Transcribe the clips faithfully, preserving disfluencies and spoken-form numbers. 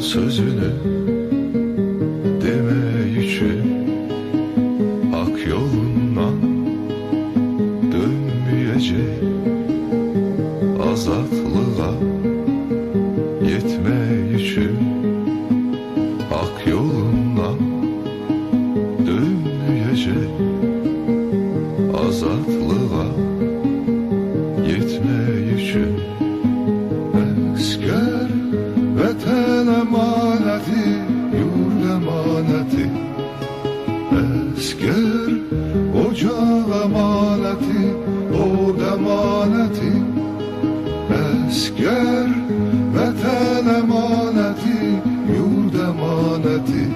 sözünü demek için hak yolundan dönmeyecek, azatlığa yetmek için hak yolundan dönmeyecek, azatlığa yetmek için esker vatan emaneti, yurt emaneti, esker ocak emaneti, od emaneti, esker vatan emaneti, yurt emaneti,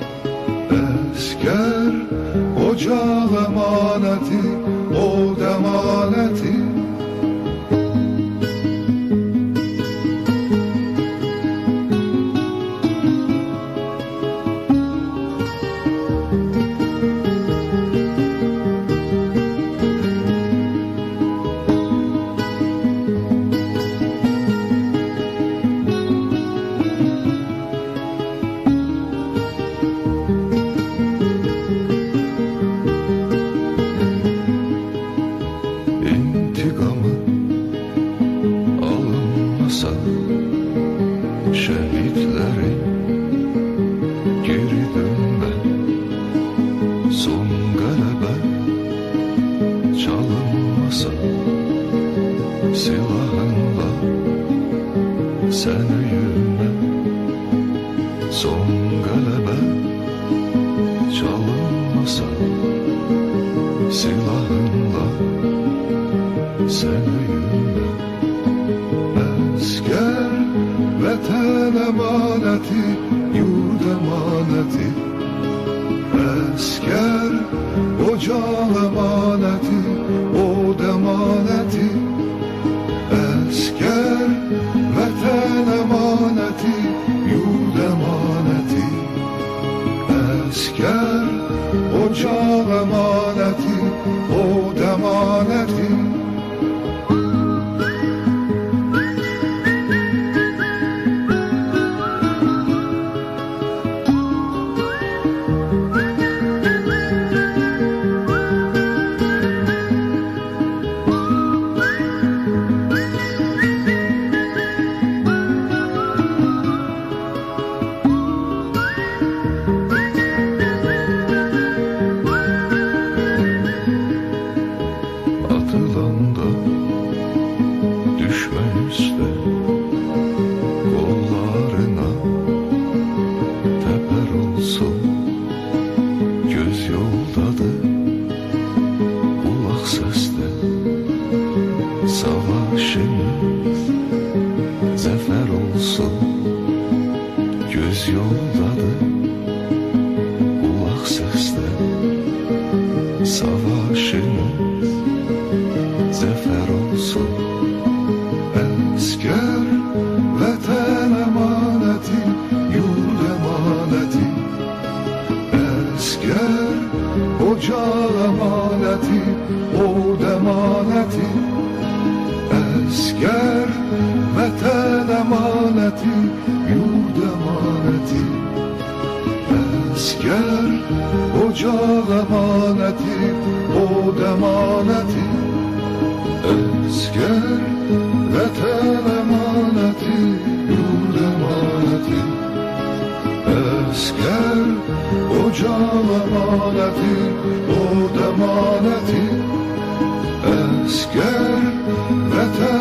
esker ocak emaneti, od emaneti. İntikamı alınmasa şehitlerin geri dönme, son galebe çalınmasa silahınla sen öyünme, son galebe çalınmasa silahınla sen öyünme. Esker vatan emaneti, yurt emaneti, esker ocak emaneti, od emaneti, esker vatan emaneti, yurt emaneti, esker ocak emaneti, od emaneti. Atılanda düşme üstte, kollarına teper olsun. Göz yoldadır, kulak seste, savaşımız zafer olsun. Göz yoldadır, kulak seste, savaşımız zafer olsun. Esker vatan emaneti, yurt emaneti, esker ocak emaneti, od emaneti, esker vatan emaneti, yurt emaneti, esker ocak emaneti, od emaneti, esker vatan emaneti, yurt emaneti, esker ocak emaneti, od emaneti, esker vatan